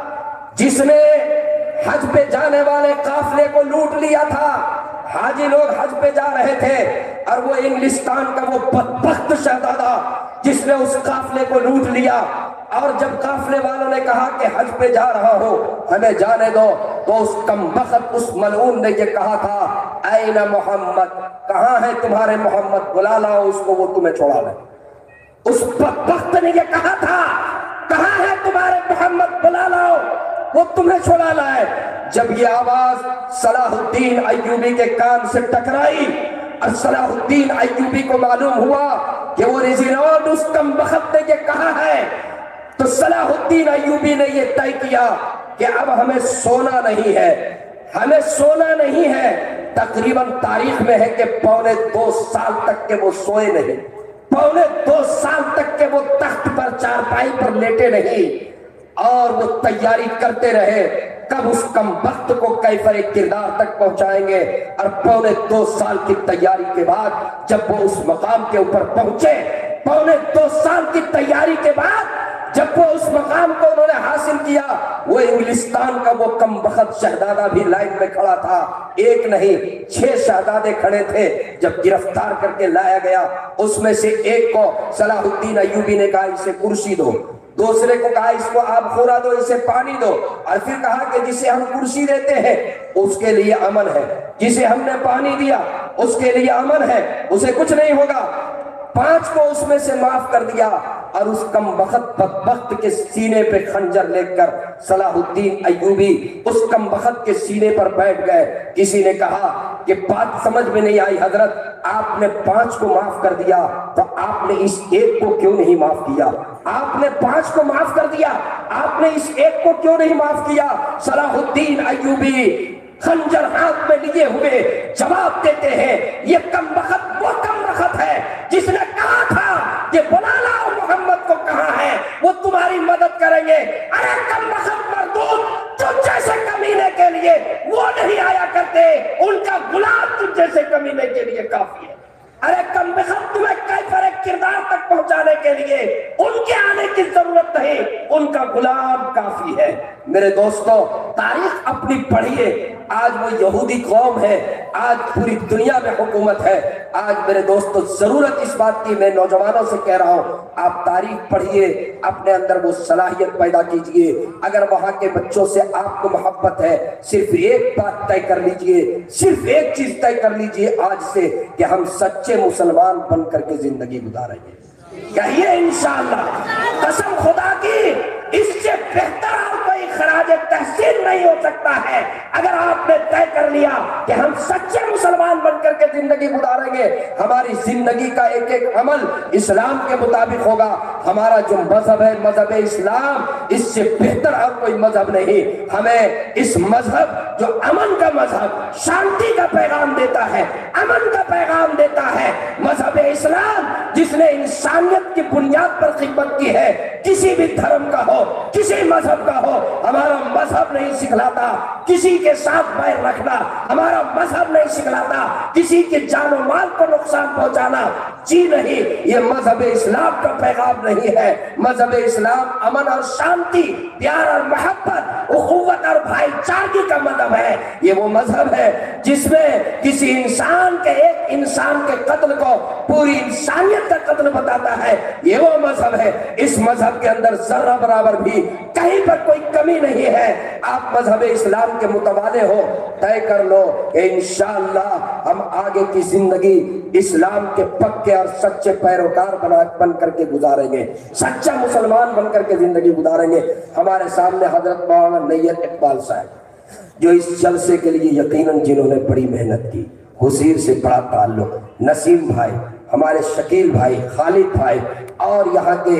جس نے حج پہ جانے والے قافلے کو لوٹ لیا تھا۔ حاجی لوگ حج پہ جا رہے تھے اور وہ انگلستان کا وہ بدبخت شہزادہ جس نے اس قافلے کو لوٹ لیا، اور جب قافلے والوں نے کہا کہ حج پہ جا رہا ہو ہمیں جانے دو، تو اس کمبخت اس ملعون نے یہ کہا تھا، این محمد، کہاں ہے تمہارے محمد؟ بلا لاؤ اس کو، وہ تمہیں چھوڑا لے۔ اس بدبخت نے یہ کہا تھا، کہاں ہے تمہارے محمد؟ بلا لاؤ وہ تمہیں چھوڑا لائے۔ جب یہ آواز صلاح الدین ایوبی کے کان سے ٹکرائی اور صلاح الدین ایوبی کو معلوم ہوا کہ وہ ریزینالڈ اس کمبخت نے یہ کہا ہے، تو صلاح الدین ایوبی نے یہ طے کیا کہ اب ہمیں سونا نہیں ہے، ہمیں سونا نہیں ہے۔ تقریباً تاریخ میں ہے کہ پونے 2 سال تک کے وہ سوئے نہیں، پونے 2 سال تک کے وہ تخت پر چارپائی پر لیٹے نہیں، اور وہ تیاری کرتے رہے کب اس کمبخت کو کیفر کردار تک پہنچائیں گے۔ اور پونے 2 سال کی تیاری کے بعد جب وہ اس مقام کے اوپر پہنچے، پونے 2 سال کی تیاری کے بعد جب وہ اس مقام کو انہوں نے حاصل کیا، وہ انگلستان کا وہ کمبخت شہزادہ بھی لائن میں کھڑا تھا، ایک نہیں 6 شہزادے کھڑے تھے۔ جب گرفتار کر کے لایا گیا، اس میں سے ایک کو صلاح الدین ایوبی نے کہا اسے کرسی دو، دوسرے کو کہا اس کو آب خورا دو، اسے پانی دو، اور پھر کہا کہ جسے ہم کرسی دیتے ہیں اس کے لیے امن ہے، جسے ہم نے پانی دیا اس کے لیے امن ہے، اسے کچھ نہیں ہوگا۔ 5 کو اس میں سے معاف کر دیا، اور اس کمبخت بدبخت کے سینے پہ خنجر لے کر صلاح الدین ایوبی اس کمبخت کے سینے پر بیٹھ گئے۔ کسی نے کہا کہ بات سمجھ میں نہیں آئی حضرت، آپ نے 5 کو معاف کر دیا تو آپ نے اس ایک کو کیوں نہیں معاف کیا؟ آپ نے 5 کو معاف کر دیا، آپ نے اس ایک کو کیوں نہیں معاف کیا؟ صلاح الدین ایوبی خنجر ہاتھ میں لیے ہوئے جواب دیتے ہیں، یہ کمبخت وہ کمبخت ہے جس نے کہا تھا کہ بلا لاؤ محمد کو، کہاں ہے وہ تمہاری مدد کریں گے۔ ارے کمبخت مردود، تجھ جیسے کمینے کے لیے وہ نہیں آیا کرتے، ان کا غلام تجھ جیسے کمینے کے لیے کافی ہے۔ ارے کمبخت تمہیں کیفر کردار تک پہنچانے کے لیے ان کے آنے کی ضرورت نہیں، ان کا غلام کافی ہے۔ میرے دوستو، تاریخ اپنی پڑھیے، آج وہ یہودی قوم ہے، آج پوری دنیا میں حکومت ہے۔ آج میرے دوستو ضرورت اس بات کی، میں نوجوانوں سے کہہ رہا ہوں، آپ تاریخ پڑھیے، اپنے اندر وہ صلاحیت پیدا کیجئے۔ اگر وہاں کے بچوں سے آپ کو محبت ہے، صرف ایک بات طے کر لیجئے، صرف ایک چیز طے کر لیجئے آج سے، کہ ہم سچے مسلمان بن کر کے زندگی گزاریں گے۔ کہیے انشاءاللہ، قسم خدا کی، اس سے بہتر اور کوئی خراج تحسین نہیں ہو سکتا ہے۔ اگر آپ نے طے کر لیا کہ ہم سچے مسلمان بن کر کے زندگی گزاریں گے، ہماری زندگی کا ایک ایک عمل اسلام کے مطابق ہوگا، ہمارا جو مذہب ہے مذہب اسلام، اس سے بہتر اور کوئی مذہب نہیں۔ ہمیں اس مذہب جو امن کا مذہب، شانتی کا پیغام دیتا ہے، امن کا پیغام دیتا ہے، مذہب اسلام جس نے انسانیت کی بنیاد پر خدمت کی ہے، کسی بھی دھرم کا ہو، کسی مذہب کا ہو، ہمارا مذہب نہیں سکھلاتا کسی کے ساتھ بیر رکھنا، ہمارا مذہب نہیں سکھلاتا کسی کے جان و مال کو نقصان پہنچانا، جی نہیں، یہ مذہب اسلام کا پیغام نہیں ہے۔ مذہب اسلام امن اور شانتی، پیار اور محبت، اخوت اور بھائی چارگی کا مذہب ہے۔ یہ وہ مذہب ہے جس میں کسی انسان کے، ایک انسان کے قتل کو پوری انسانیت کا قتل بتاتا ہے، یہ وہ مذہب ہے۔ اس مذہب کے اندر ذرہ برابر بھی کہیں پر کوئی کمی نہیں ہے۔ آپ مذہب اسلام کے متوالے ہو، طے کر لو کہ انشاءاللہ ہم آگے کی زندگی اسلام کے پکے اور سچے پیروکار بن کر کے گزاریں گے، سچا مسلمان بن کر کے زندگی گزاریں گے۔ ہمارے سامنے حضرت مولانا نیت اقبال صاحب، جو اس جلسے کے لیے یقیناً جنہوں نے بڑی محنت کی، حضور سے بڑا تعلق، نسیم بھائی، ہمارے شکیل بھائی، خالد بھائی اور یہاں کے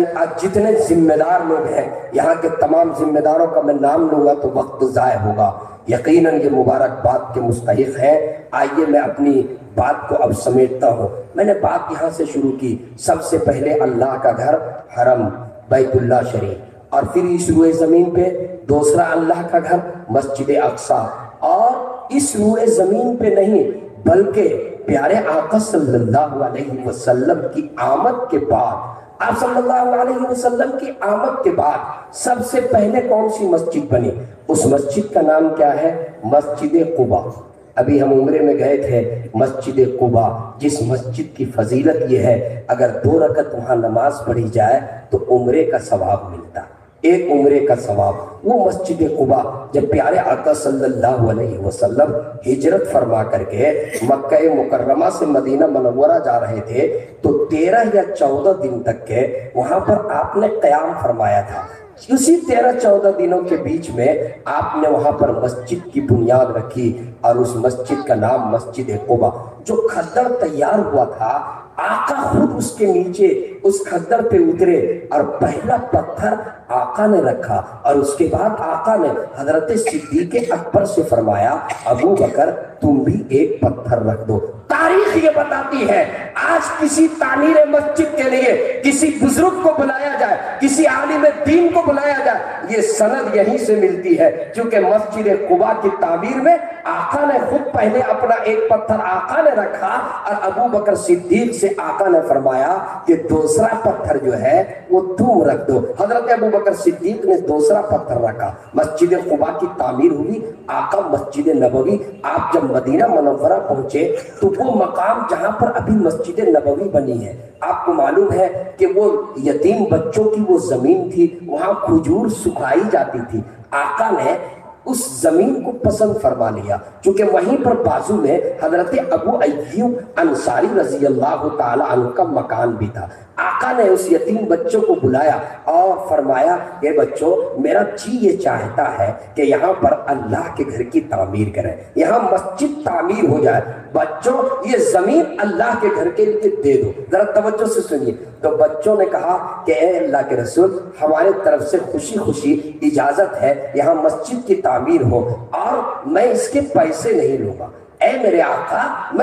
جتنے ذمہ دار لوگ ہیں، یہاں کے تمام ذمہ داروں کا میں نام لوں گا تو وقت ضائع ہوگا، یقیناً یہ مبارکباد کے مستحق ہیں۔ آئیے میں اپنی بات کو اب سمیٹتا ہوں۔ میں نے بات یہاں سے شروع کی، سب سے پہلے اللہ کا گھر حرم بیت اللہ شریف، اور پھر اس روئے زمین پہ دوسرا اللہ کا گھر مسجد اقصیٰ، اور اس روئے زمین پہ نہیں بلکہ پیارے آقا صلی اللہ علیہ وسلم کی آمد کے بعد، آپ صلی اللہ علیہ وسلم کی آمد کے بعد سب سے پہلے کون سی مسجد بنی؟ اس مسجد کا نام کیا ہے؟ مسجد قباء۔ ابھی ہم عمرے میں گئے تھے مسجد قباء، جس مسجد کی فضیلت یہ ہے اگر 2 رکعت وہاں نماز پڑھی جائے تو عمرے کا ثواب ملتا، ایک عمرے کا ثواب۔ وہ مسجد قباء جب پیارے آقا صلی اللہ علیہ وسلم ہجرت فرما کر کے مکہ مکرمہ سے مدینہ منورہ جا رہے تھے تو 13 یا 14 دن تک کے وہاں پر آپ نے قیام فرمایا تھا۔ اسی 13-14 دنوں کے بیچ میں آپ نے وہاں پر مسجد کی بنیاد رکھی، اور اس مسجد کا نام مسجد قباء۔ جو کھدر تیار ہوا تھا، آقا خود اس کے نیچے اس کھدر پہ اترے اور پہلا پتھر آقا نے رکھا، اور اس کے بعد آقا نے حضرت صدیق اکبر سے فرمایا ابو بکر تم بھی ایک پتھر رکھ دو۔ تاریخ یہ بتاتی ہے آج کسی تعمیر مسجد کے لیے کسی بزرگ کو بلایا جائے، کسی عالم دین کو بلایا جائے، یہ سند یہیں سے ملتی ہے، چونکہ مسجد قباء کی تعمیر میں آقا نے خود پہلے اپنا ایک پتھر آقا نے رکھا، اور ابو بکر صدیق سے آقا نے فرمایا کہ دوسرا پتھر جو ہے وہ تم رکھ دو۔ حضرت ابو بکر صدیق نے دوسرا پتھر رکھا، مسجد قباء کی تعمیر ہوئی، آقا مسجد نبوی۔ آپ جب مدینہ منورہ پہنچے تو وہ مقام جہاں پر ابھی مسجد نبوی بنی ہے، آپ کو معلوم ہے کہ وہ یتیم بچوں کی وہ زمین تھی، وہاں کھجور سکھائی جاتی تھی۔ آقا نے اس زمین کو پسند فرما لیا، چونکہ وہیں پر بازو میں حضرت ابو ایوب انصاری رضی اللہ تعالی عنہ کا مکان بھی تھا۔ آقا نے اس یتیم بچوں کو بلایا اور فرمایا کہ بچوں میرا جی یہ چاہتا ہے کہ یہاں پر اللہ کے گھر کی تعمیر کریں، یہاں مسجد تعمیر ہو جائے، بچوں یہ زمین اللہ کے گھر کے لیے دے دو۔ ذرا توجہ سے سنیے۔ تو بچوں نے کہا کہ اے اللہ کے رسول ہمارے طرف سے خوشی خوشی اجازت ہے یہاں مسجد کی تعمیر ہو، اور میں اس کے پیسے نہیں لوں گا۔ اے میرے آقا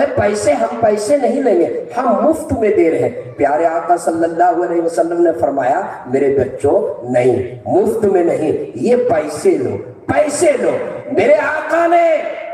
ہم پیسے نہیں لیں گے، ہم مفت میں دے رہے ہیں۔ پیارے آقا صلی اللہ علیہ وسلم نے فرمایا میرے بچوں نہیں، مفت میں نہیں، یہ پیسے لو۔ میرے آقا نے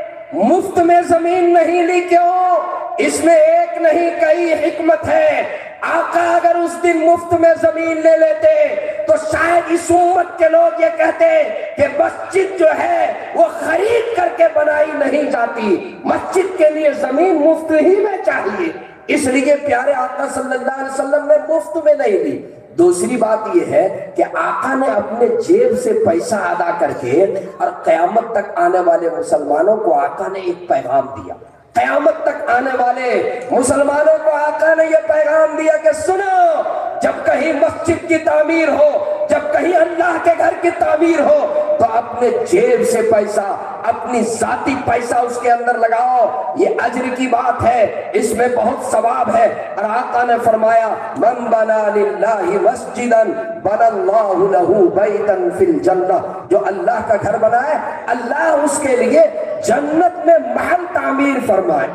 مفت میں زمین نہیں لی، کیوں؟ اس میں ایک نہیں کئی حکمت ہے۔ آقا اگر اس دن مفت میں زمین لے لیتے تو شاید اس امت کے لوگ یہ کہتے کہ مسجد جو ہے وہ خرید کر کے بنائی نہیں جاتی، مسجد کے لیے زمین مفت ہی میں چاہیے، اس لیے پیارے آقا صلی اللہ علیہ وسلم نے مفت میں نہیں لی۔ دوسری بات یہ ہے کہ آقا نے اپنے جیب سے پیسہ ادا کر کے اور قیامت تک آنے والے مسلمانوں کو آقا نے ایک پیغام دیا۔ قیامت تک آنے والے مسلمانوں کو آقا نے یہ پیغام دیا کہ سنو، جب کہیں مسجد کی تعمیر ہو، جب کہیں اللہ کے گھر کی تعمیر ہو تو اپنے جیب سے پیسہ، اپنی ذاتی پیسہ اس کے اندر لگاؤ، یہ اجر کی بات ہے، اس میں بہت ثواب ہے۔ اور آقا نے فرمایا من بنا للہ مسجدا بنا اللہ لہ بیتا فی الجنہ، جو اللہ کا گھر بنائے اللہ اس کے لیے جنت میں محل تعمیر فرمائے،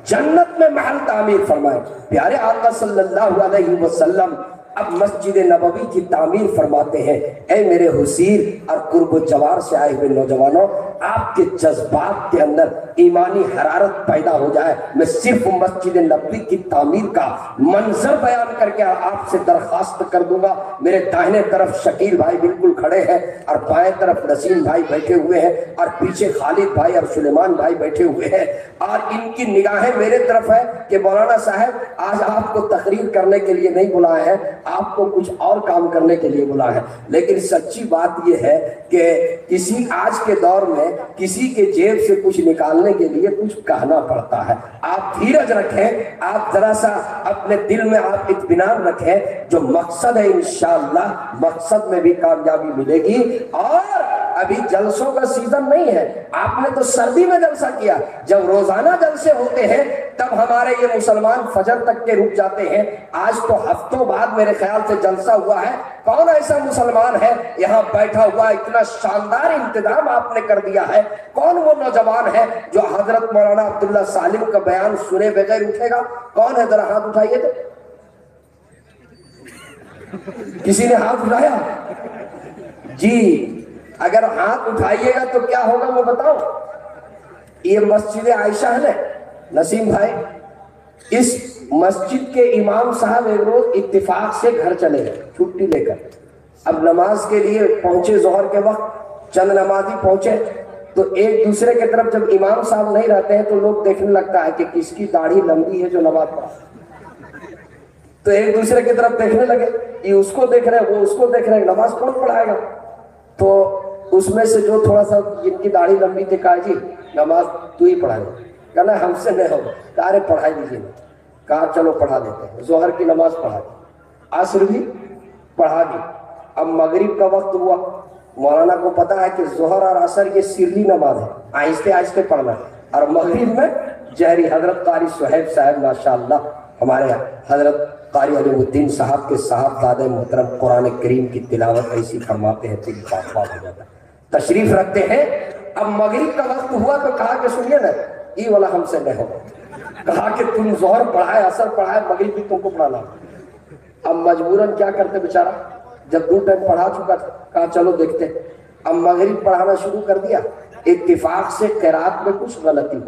جنت میں محل تعمیر فرمائے۔ پیارے آقا صلی اللہ علیہ وسلم اب مسجد نبوی کی تعمیر فرماتے ہیں۔ اے میرے حسیر اور قرب و جوار سے آئے ہوئے نوجوانوں، آپ کے جذبات کے اندر ایمانی حرارت پیدا ہو جائے، میں صرف مسجد نبوی کی تعمیر کا منظر بیان کر کے آپ سے درخواست کر دوں گا۔ میرے داہنے طرف شکیل بھائی بالکل کھڑے ہیں، اور بائیں طرف نسیم بھائی بیٹھے ہوئے ہیں، اور پیچھے خالد بھائی اور سلیمان بھائی بیٹھے ہوئے ہیں، اور ان کی نگاہیں میرے طرف ہے کہ مولانا صاحب آج آپ کو تقریر کرنے کے لیے نہیں بلائے ہیں، آپ کو کچھ اور کام کرنے کے لیے بلا ہے۔ لیکن سچی بات یہ ہے کہ کسی آج کے دور میں کسی کے جیب سے کچھ نکالنے کے لیے کچھ کہنا پڑتا ہے۔ آپ دھیرج رکھیں، آپ ذرا سا اپنے دل میں آپ اطمینان رکھیں، جو مقصد ہے انشاءاللہ مقصد میں بھی کامیابی ملے گی، اور ابھی جلسوں کا سیزن نہیں ہے، آپ نے تو سردی میں جلسہ کیا، جب روزانہ جلسے ہوتے ہیں تب ہمارے یہ مسلمان فجر تک کے رک جاتے ہیں، آج تو ہفتوں بعد میرے خیال سے جلسہ ہوا ہے۔ کون ایسا مسلمان ہے یہاں بیٹھا ہوا، اتنا شاندار انتظام آپ نے کر دیا ہے، کون وہ نوجوان ہے جو حضرت مولانا عبداللہ سالم کا بیان سنے بغیر اٹھے گا؟ کون ہے؟ ذرا ہاتھ اٹھائیے تو، کسی نے ہاتھ اٹھایا؟ جی اگر ہاتھ اٹھائیے گا تو کیا ہوگا وہ بتاؤ۔ یہ مسجد عائشہ ہے نا نسیم بھائی، اس مسجد کے امام صاحب ایک روز اتفاق سے گھر چلے گئے چھٹی لے کر، اب نماز کے لیے پہنچے، ظہر کے وقت چند نمازی پہنچے تو ایک دوسرے کی طرف جب امام صاحب نہیں رہتے ہیں تو لوگ دیکھنے لگتا ہے کہ کس کی داڑھی لمبی ہے جو نماز پڑھا، تو ایک دوسرے کی طرف دیکھنے لگے، یہ اس کو دیکھ رہے ہیں وہ اس کو دیکھ رہے ہیں، نماز کون پڑھائے گا؟ تو اس میں سے جو تھوڑا سا جن کی داڑھی لمبی تھی کہا جی نماز تو ہی پڑھائے گا، کہنا ہم سے نہیں ہوگا، کہا ارے پڑھائی دیجیے، کہا چلو پڑھا دیتے ہیں، ظہر کی نماز پڑھا دی، عصر بھی پڑھا دی، اب مغرب کا وقت ہوا، مولانا کو پتا ہے کہ ظہر اور عصر یہ سرلی نماز ہے، آہستہ آہستہ پڑھنا ہے، اور مغرب میں جہری حضرت قاری صہیب صاحب ماشاءاللہ ہمارے حضرت قاری علی الدین صاحب کے صاحبزادہ محترم قرآن کریم کی تلاوت ایسی فرماتے ہیں دل پاک پاک ہو جاتا ہے، تشریف رکھتے ہیں۔ اب مغرب کا وقت ہوا تو کہا کہ سنیے نا یہ والا ہم سے نہیں ہوگا، کہا کہ تم ظہر پڑھائے عصر پڑھائے مغرب بھی تم کو پڑھانا، اب مجبوراً کیا کرتے بیچارہ، جب دو ٹائم پڑھا چکا تھا کہا چلو دیکھتے، اب مغرب پڑھانا شروع کر دیا، اتفاق سے قرات میں کچھ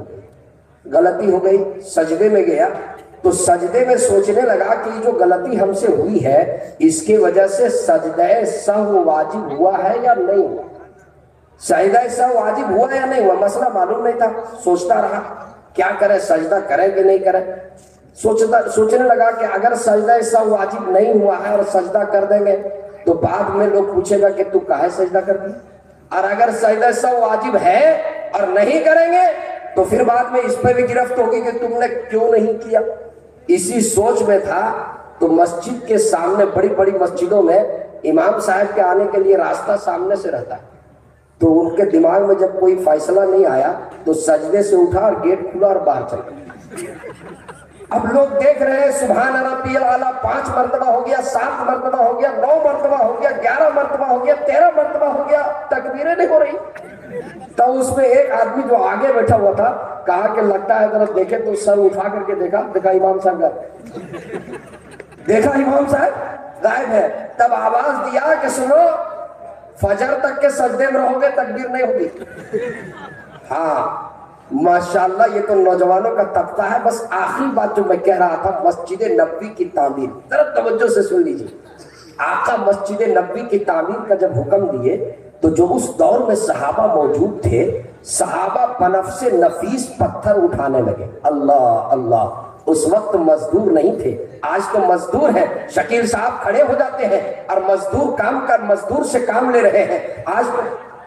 غلطی ہو گئی، سجدے میں گیا تو سجدے میں سوچنے لگا کہ جو غلطی ہم سے ہوئی ہے اس کی وجہ سے سجدہ سہو واجب ہوا ہے یا نہیں ہوا، سجدہ سہو واجب ہوا یا نہیں ہوا، مسئلہ معلوم نہیں تھا، سوچتا رہا کیا کرے، سجدہ کرے کہ نہیں کرے، سوچنے لگا کہ اگر سجدہ سہو واجب نہیں ہوا ہے اور سجدہ کر دیں گے تو بعد میں لوگ پوچھے گا کہ تو کاہے سجدہ کر دی، اور اگر سجدہ سہو واجب ہے اور نہیں کریں گے تو پھر بعد میں اس پہ بھی گرفت ہوگی کہ تم نے کیوں نہیں کیا۔ اسی سوچ میں تھا تو مسجد کے سامنے، بڑی بڑی مسجدوں میں امام صاحب کے آنے کے لیے راستہ سامنے سے رہتا ہے، تو ان کے دماغ میں جب کوئی فیصلہ نہیں آیا تو سجدے سے اٹھا اور گیٹ کھلا اور باہر چل گیا۔ اب لوگ دیکھ رہے ہیں سبحان ربی الاعلیٰ 5 مرتبہ ہو گیا، 7 مرتبہ ہو گیا، 9 مرتبہ ہو گیا، 11 مرتبہ ہو گیا، 13 مرتبہ ہو گیا، تکبیریں نہیں ہو رہی۔ تو اس میں ایک آدمی جو آگے بیٹھا ہوا تھا کہا کہ لگتا ہے ذرا دیکھے، تو سر اٹھا کر کے دیکھا امام صاحب غائب، دیکھا امام صاحب غائب ہے، تب آواز دیا کہ سنو فجر تک کے سجدے میں رہو گے تکبیر نہیں ہوگی۔ ہاں ماشاءاللہ یہ تو نوجوانوں کا طبقہ ہے۔ بس آخری بات جو میں کہہ رہا تھا، مسجد نبوی کی تعمیر، ذرا توجہ سے سن لیجیے، آقا مسجد نبوی کی تعمیر کا جب حکم دیے تو جو اس دور میں صحابہ موجود تھے، صحابہ بنفس نفیس پتھر اٹھانے لگے۔ اللہ اللہ، اس وقت مزدور نہیں تھے، آج تو مزدور ہیں، شکیل صاحب کھڑے ہو جاتے ہیں اور مزدور کام کر مزدور سے کام لے رہے ہیں، آج تو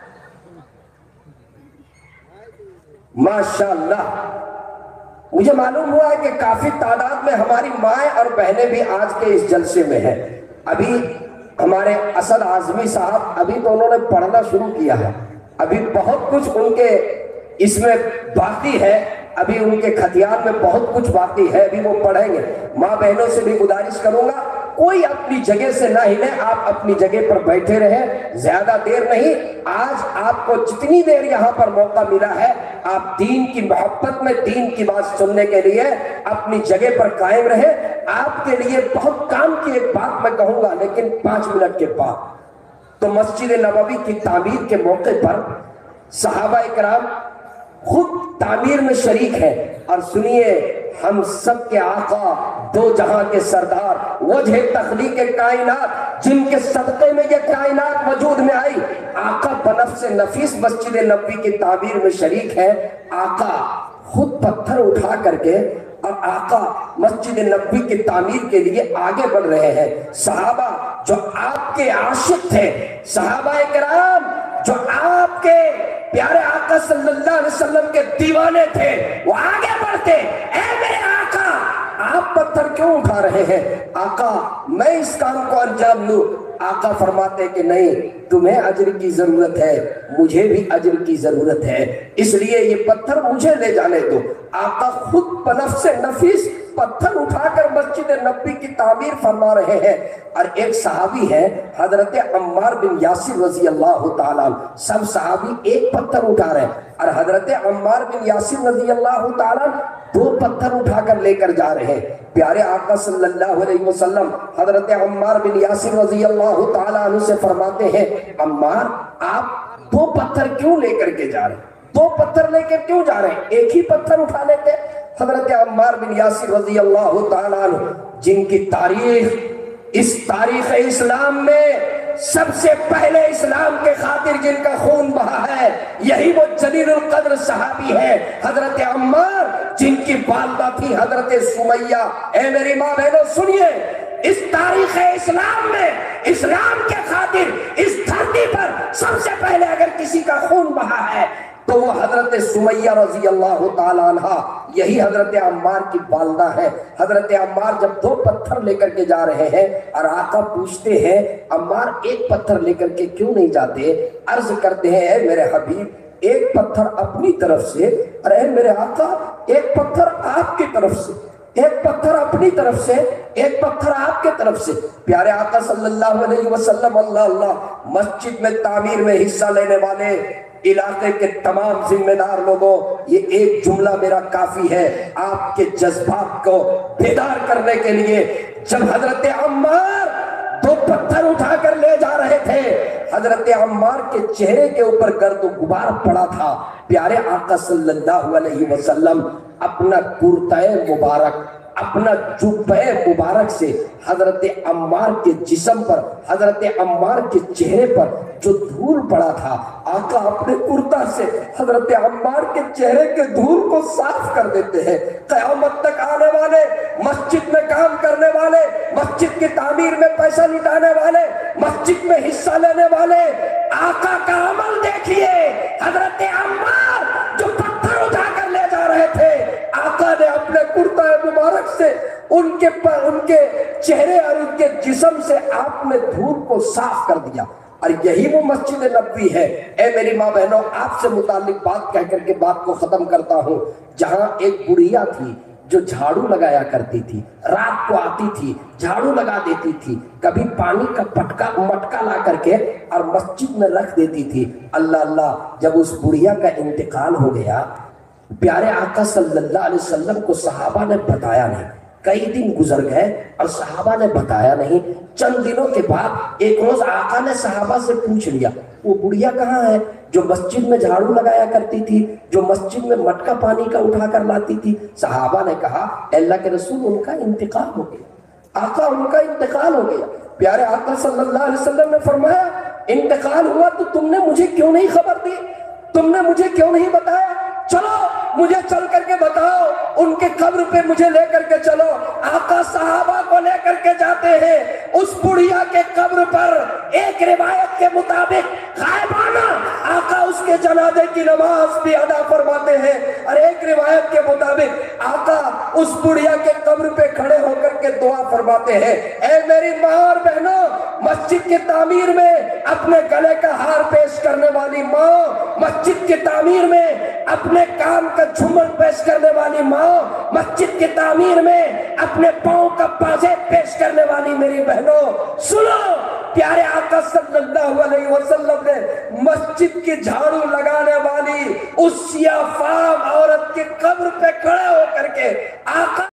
ماشاءاللہ۔ مجھے معلوم ہوا ہے کہ کافی تعداد میں ہماری مائیں اور بہنیں بھی آج کے اس جلسے میں ہیں۔ ابھی ہمارے اسد اعظمی صاحب ابھی تو انہوں نے پڑھنا شروع کیا ہے، ابھی بہت کچھ ان کے اس میں باقی ہے، ابھی ان کے خطیان میں بہت کچھ باقی ہے، ابھی وہ پڑھیں گے۔ ماں بہنوں سے بھی گزارش کروں گا کوئی اپنی جگہ سے نہ ہلے، آپ اپنی جگہ پر بیٹھے رہیں، زیادہ دیر نہیں، آج آپ کو جتنی دیر یہاں پر موقع ملا ہے آپ دین کی محبت میں دین کی بات سننے کے لیے اپنی جگہ پر قائم رہیں۔ آپ کے لیے بہت کام کی ایک بات میں کہوں گا لیکن 5 منٹ کے بعد۔ تو مسجد نبوی کی تعمیر کے موقع پر صحابہ اکرام خود تعمیر میں شریک ہیں، اور سنیے ہم سب کے آقا، دو جہاں کے سردار، وجہ تخلیق کائنات، جن کے صدقے میں یہ کائنات وجود میں آئی، آقا بنفس نفیس مسجد نبوی کی تعمیر میں شریک ہے۔ آقا خود پتھر اٹھا کر کے اور آقا مسجد نبوی کی تعمیر کے لیے آگے بڑھ رہے ہیں۔ صحابہ جو آپ کے عاشق تھے، صحابہ اکرام جو آپ کے پیارے آقا صلی اللہ علیہ وسلم کے دیوانے تھے، وہ آگے بڑھتے، اے میرے آقا آپ پتھر کیوں اٹھا رہے ہیں؟ آقا میں اس کام کو انجام دوں۔ آقا فرماتے کہ نہیں، تمہیں اجر کی ضرورت ہے، مجھے بھی اجر کی ضرورت ہے، اس لیے یہ پتھر مجھے لے جانے دو۔ آقا خود بنفس نفیس پتھر اٹھا کر مسجد نبوی کی تعمیر فرما رہے ہیں۔ اور ایک صحابی ہے حضرت عمار بن یاسر رضی اللہ تعالیٰ عنہ، سب صحابی ایک پتھر اٹھا رہے ہیں اور حضرت عمار بن یاسر رضی اللہ تعالیٰ عنہ 2 پتھر اٹھا کر لے کر جا رہے ہیں۔ پیارے آقا صلی اللہ علیہ وسلم حضرت عمار بن یاسر رضی اللہ تعالیٰ عنہ سے فرماتے ہیں، عمار آپ 2 پتھر کیوں لے کر کے جا رہے ہیں؟ 2 پتھر لے کر کیوں جا رہے ہیں؟ ایک ہی پتھر اٹھا لیتے۔ حضرت عمار بن یاسر رضی اللہ تعالیٰ عنہ، جن کی تاریخ اس تاریخ اسلام میں سب سے پہلے اسلام کے خاطر جن کا خون بہا ہے، یہی وہ جلیل القدر صحابی ہے حضرت عمار، جن کی والدہ تھی حضرت سمیہ۔ اے میری ماں بہنوں سنیے، اس تاریخ اسلام میں اسلام کے خاطر اس دھرتی پر سب سے پہلے اگر کسی کا خون بہا ہے تو وہ حضرت سمیہ رضی اللہ تعالیٰ عنہ، یہی حضرت عمار کی والدہ ہے۔ حضرت عمار جب 2 پتھر لے کر کے جا رہے ہیں اور آقا پوچھتے ہیں عمار ایک پتھر لے کر کے کیوں نہیں جاتے؟ عرض کرتے ہیں اے میرے حبیب، ایک پتھر اپنی طرف سے اور اے میرے آقا ایک پتھر آپ کی طرف سے، ایک پتھر اپنی طرف سے، ایک پتھر آپ کے طرف سے۔ پیارے آقا صلی اللہ علیہ وسلم، اللہ مسجد میں تعمیر میں حصہ لینے والے علاقے کے تمام ذمہ دار لوگوں، یہ ایک جملہ میرا کافی ہے آپ کے جذبات کو بیدار کرنے کے لیے۔ جب حضرت عمار 2 پتھر اٹھا کر لے جا رہے تھے، حضرت عمار کے چہرے کے اوپر گرد و غبار پڑا تھا۔ پیارے آقا صلی اللہ علیہ وسلم اپنا کرتہ مبارک، اپنا جبہ مبارک سے حضرت عمار کے جسم پر، حضرت عمار کے چہرے پر جو دھول پڑا تھا، آقا اپنے کرتا سے حضرت عمار کے چہرے کے دھول کو صاف کر دیتے ہیں۔ قیامت تک آنے والے، مسجد میں کام کرنے والے، مسجد کی تعمیر میں پیسہ لٹانے والے، مسجد میں حصہ لینے والے، آقا کا عمل دیکھیے۔ حضرت عمار جو پتھر اٹھا کر لے جا رہے تھے، آقا نے اپنے کرتا مبارک سے ان کے چہرے اور ان کے جسم سے آپ نے دھول کو صاف کر دیا۔ اور یہی وہ مسجد نبوی ہے۔ اے میری ماں بہنوں، آپ سے متعلق بات کہہ کر کے بات کو ختم کرتا ہوں۔ جہاں ایک بڑھیا تھی جو جھاڑو لگایا کرتی تھی، رات کو آتی تھی جھاڑو لگا دیتی تھی، کبھی پانی کا مٹکا لا کر کے اور مسجد میں رکھ دیتی تھی۔ اللہ، جب اس بڑھیا کا انتقال ہو گیا، پیارے آقا صلی اللہ علیہ وسلم کو صحابہ نے بتایا نہیں، کئی دن گزر گئے اور صحابہ نے بتایا نہیں۔ چند دنوں کے بعد ایک روز آقا نے صحابہ سے پوچھ لیا وہ بڑھیا کہاں ہے جو مسجد میں جھاڑو لگایا کرتی تھی، جو مسجد میں مٹکا پانی کا اٹھا کر لاتی تھی؟ صحابہ نے کہا اے اللہ کے رسول، ان کا انتقال ہو گیا، آقا ان کا انتقال ہو گیا۔ پیارے آقا صلی اللہ علیہ وسلم نے فرمایا انتقال ہوا تو تم نے مجھے کیوں نہیں خبر دی، تم نے مجھے کیوں نہیں بتایا؟ چلو مجھے چل کر کے بتاؤ، ان کے قبر پہ مجھے لے کر کے چلو۔ آقا صحابہ کو لے کر کے جاتے ہیں اس بڑھیا کے قبر پر۔ ایک روایت کے مطابق غائبانہ آقا اس کے جنازے کی نماز بھی ادا فرماتے ہیں، اور ایک روایت کے مطابق آقا اس بڑھیا کے قبر پہ کھڑے ہو کر کے دعا فرماتے ہیں اے میری ماں اور بہنوں، مسجد کی تعمیر میں اپنے گلے کا ہار پیش کرنے والی ماں، مسجد کی تعمیر میں اپنے کام کا جھومر پیش کرنے والی ماں، مسجد کی تعمیر میں اپنے پاؤں کا پازیب پیش کرنے والی میری بہنوں، سنو، پیارے آقا صلی اللہ علیہ وسلم نے مسجد کی جھاڑو لگانے والی اس سیاہ فام عورت کی قبر پہ کھڑے ہو کر کے آقا